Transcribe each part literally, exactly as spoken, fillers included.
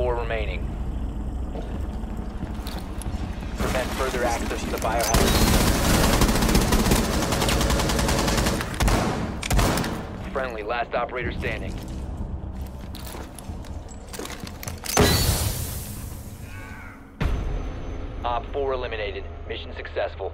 four remaining. Prevent further access to the biohazard zone. Friendly, last operator standing. Op four eliminated. Mission successful.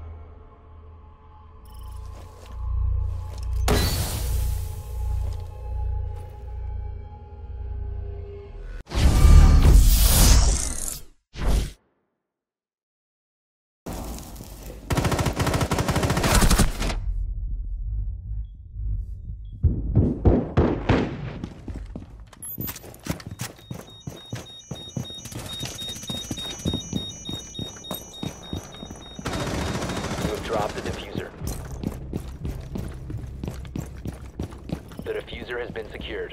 Drop the diffuser. The diffuser has been secured.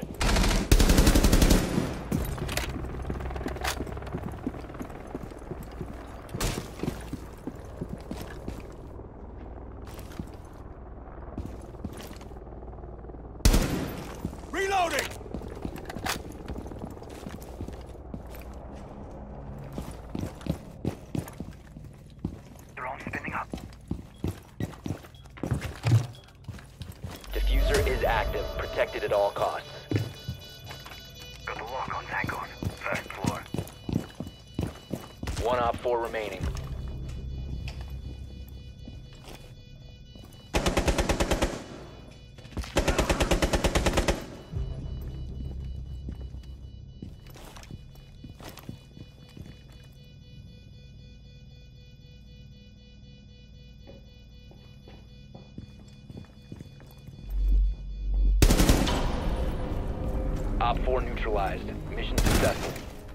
Reloading! Drone spinning up. Diffuser is active, protected at all costs. Got a lock on Tacos. First floor. One op four remaining. Op four neutralized. Mission successful.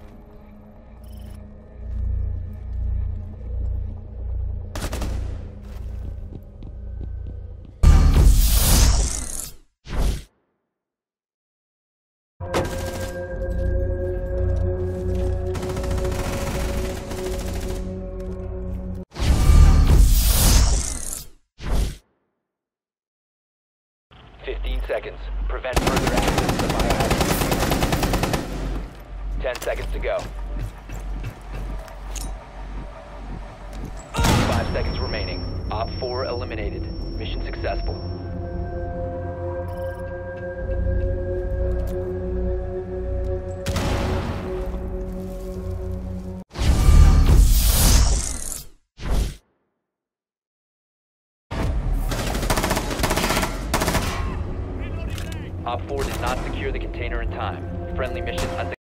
Fifteen seconds. Prevent further access to the biohazard. Ten seconds to go. Five seconds remaining. Op four eliminated. Mission successful. Op four did not secure the container in time. Friendly mission unsuccessful.